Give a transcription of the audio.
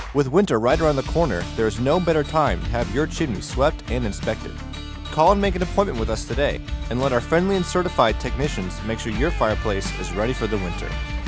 With winter right around the corner, there is no better time to have your chimney swept and inspected. Call and make an appointment with us today, and let our friendly and certified technicians make sure your fireplace is ready for the winter.